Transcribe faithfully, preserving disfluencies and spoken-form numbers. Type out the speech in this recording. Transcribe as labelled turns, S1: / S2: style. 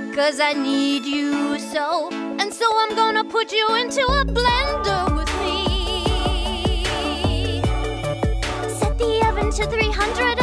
S1: 'cause I need you so. And so I'm gonna put you into a blender with me. Set the oven to three hundred